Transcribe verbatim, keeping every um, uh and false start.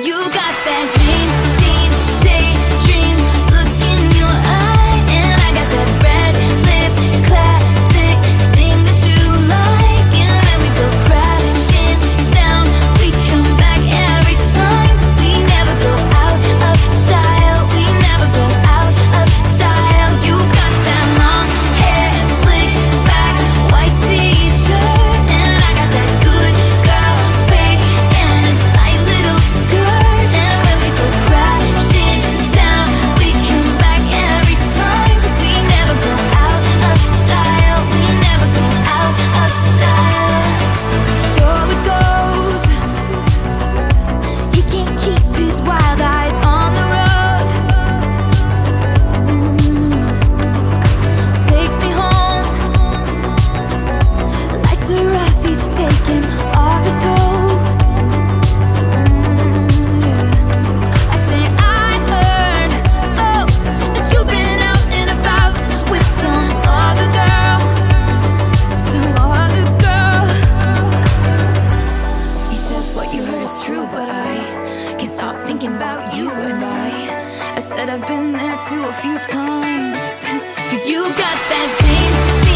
You got that dream, deep, daydream look in your eye, and I got that red lip classic thing that you like. And when we go crashing down, we come back every time, 'cause we never go out of style. We never go out of style. You got that long hair, slicked back, white t-shirt, and I got that good girl fade and a tight little skirt. And when we go crashing down, we come back every time, 'cause we never go out of style. We never go out of style. So it goes. He can't keep his wild eyes on the road. Mm. Takes me home. Lights are off, he's taking off his coat. Mm, yeah. I say I heard, oh, that you've been out and about with some other girl, some other girl. He says what you heard is true, but I can't stop thinking about you. And I, I said I've been there too a few times, 'cause you got that dream.